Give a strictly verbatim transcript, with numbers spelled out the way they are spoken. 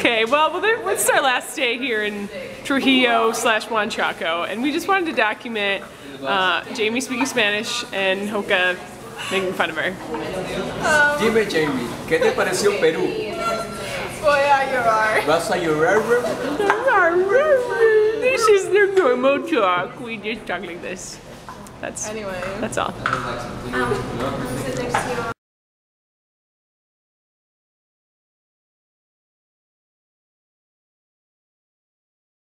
Okay, well, well it's our last day here in Trujillo slash Huanchaco, and we just wanted to document uh, Jamie speaking Spanish and Joca making fun of her. Um, Dime, Jamie, ¿qué te pareció Perú? Voy a llorar. ¿Vas a llorar? This is their normal talk. We just talk like this. That's anyway. That's all. Um,